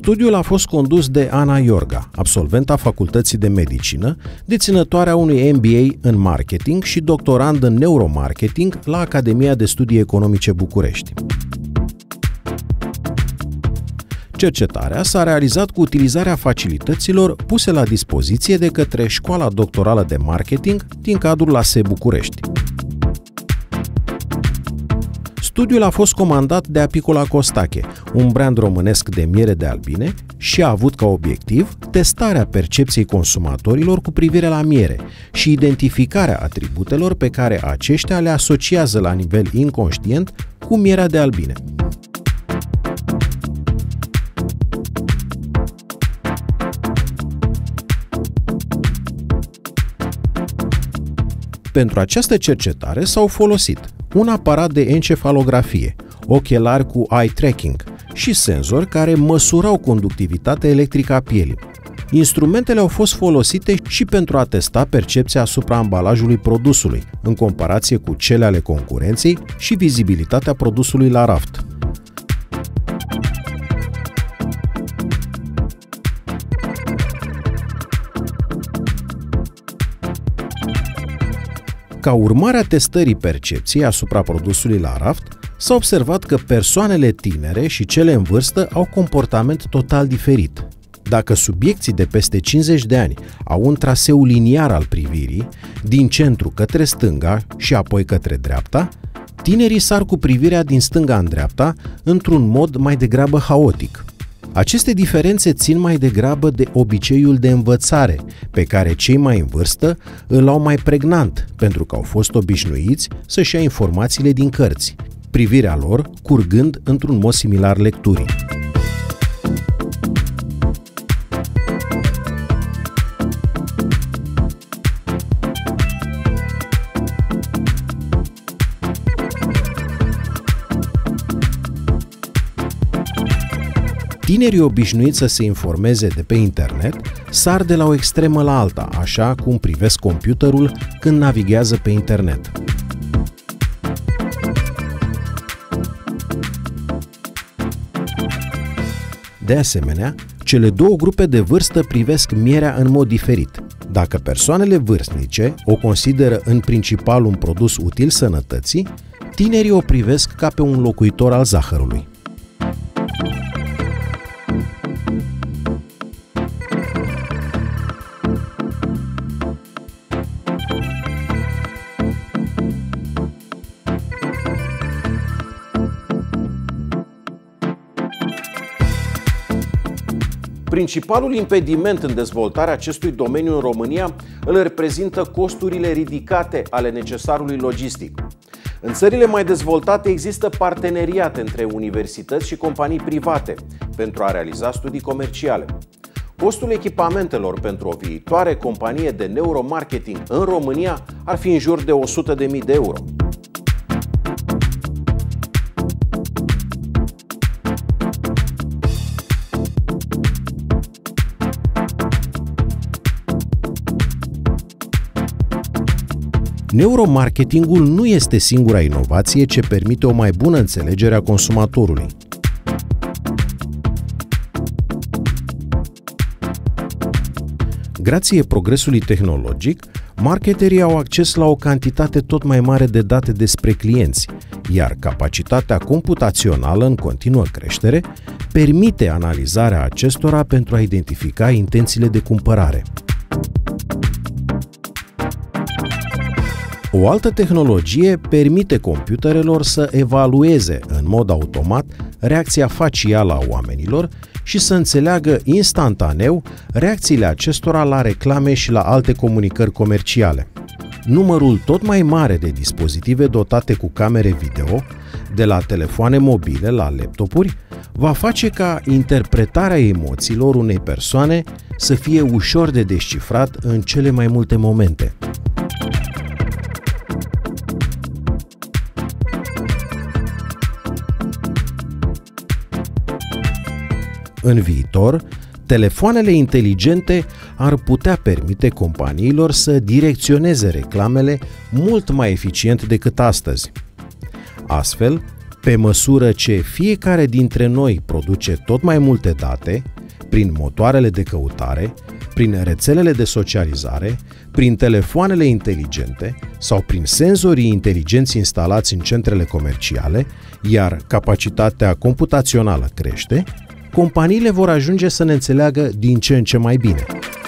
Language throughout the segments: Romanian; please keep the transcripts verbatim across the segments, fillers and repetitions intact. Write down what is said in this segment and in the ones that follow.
Studiul a fost condus de Ana Iorga, absolventa Facultății de Medicină, deținătoarea unui M B A în marketing și doctorand în neuromarketing la Academia de Studii Economice București. Cercetarea s-a realizat cu utilizarea facilităților puse la dispoziție de către Școala Doctorală de Marketing din cadrul A S E București. Studiul a fost comandat de Apicola Costache, un brand românesc de miere de albine, și a avut ca obiectiv testarea percepției consumatorilor cu privire la miere și identificarea atributelor pe care aceștia le asociază la nivel inconștient cu mierea de albine. Pentru această cercetare s-au folosit un aparat de encefalografie, ochelari cu eye tracking și senzori care măsurau conductivitatea electrică a pielii. Instrumentele au fost folosite și pentru a testa percepția asupra ambalajului produsului, în comparație cu cele ale concurenței, și vizibilitatea produsului la raft. Ca urmare a testării percepției asupra produsului la raft, s-a observat că persoanele tinere și cele în vârstă au comportament total diferit. Dacă subiecții de peste cincizeci de ani au un traseu liniar al privirii, din centru către stânga și apoi către dreapta, tinerii sar cu privirea din stânga în dreapta într-un mod mai degrabă haotic. Aceste diferențe țin mai degrabă de obiceiul de învățare, pe care cei mai în vârstă îl au mai pregnant, pentru că au fost obișnuiți să-și ia informațiile din cărți, privirea lor curgând într-un mod similar lecturii. Tinerii obișnuiți să se informeze de pe internet sar de la o extremă la alta, așa cum privesc computerul când navighează pe internet. De asemenea, cele două grupe de vârstă privesc mierea în mod diferit. Dacă persoanele vârstnice o consideră în principal un produs util sănătății, tinerii o privesc ca pe un locuitor al zahărului. Principalul impediment în dezvoltarea acestui domeniu în România îl reprezintă costurile ridicate ale necesarului logistic. În țările mai dezvoltate există parteneriate între universități și companii private pentru a realiza studii comerciale. Costul echipamentelor pentru o viitoare companie de neuromarketing în România ar fi în jur de o sută de mii de euro. Neuromarketingul nu este singura inovație ce permite o mai bună înțelegere a consumatorului. Grație progresului tehnologic, marketerii au acces la o cantitate tot mai mare de date despre clienți, iar capacitatea computațională în continuă creștere permite analizarea acestora pentru a identifica intențiile de cumpărare. O altă tehnologie permite computerelor să evalueze în mod automat reacția facială a oamenilor și să înțeleagă instantaneu reacțiile acestora la reclame și la alte comunicări comerciale. Numărul tot mai mare de dispozitive dotate cu camere video, de la telefoane mobile la laptopuri, va face ca interpretarea emoțiilor unei persoane să fie ușor de descifrat în cele mai multe momente. În viitor, telefoanele inteligente ar putea permite companiilor să direcționeze reclamele mult mai eficient decât astăzi. Astfel, pe măsură ce fiecare dintre noi produce tot mai multe date, prin motoarele de căutare, prin rețelele de socializare, prin telefoanele inteligente sau prin senzorii inteligenți instalați în centrele comerciale, iar capacitatea computațională crește, companiile vor ajunge să ne înțeleagă din ce în ce mai bine.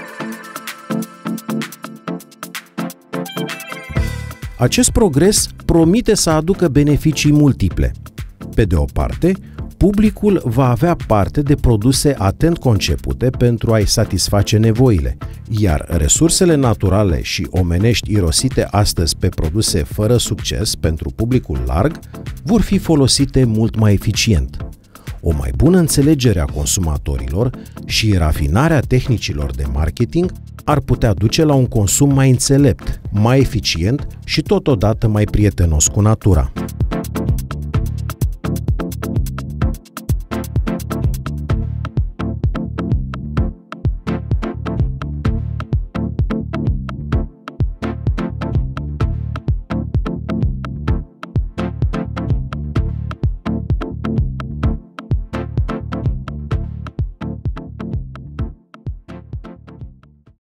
Acest progres promite să aducă beneficii multiple. Pe de o parte, publicul va avea parte de produse atent concepute pentru a-i satisface nevoile, iar resursele naturale și omenești irosite astăzi pe produse fără succes pentru publicul larg vor fi folosite mult mai eficient. O mai bună înțelegere a consumatorilor și rafinarea tehnicilor de marketing ar putea duce la un consum mai înțelept, mai eficient și totodată mai prietenos cu natura.